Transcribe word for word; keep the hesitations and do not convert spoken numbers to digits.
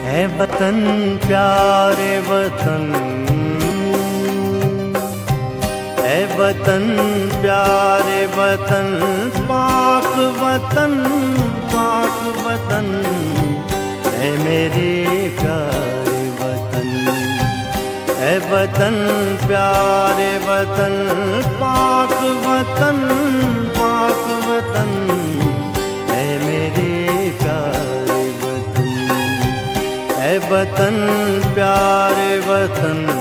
है वतन प्यारे वतन, है वतन प्यारे वतन, पाक वतन पाक वतन, है मेरे प्यारे वतन। है वतन प्यारे वतन, पाक वतन पाक वतन, है मेरे प्यारे वतन। है वतन प्यारे वतन।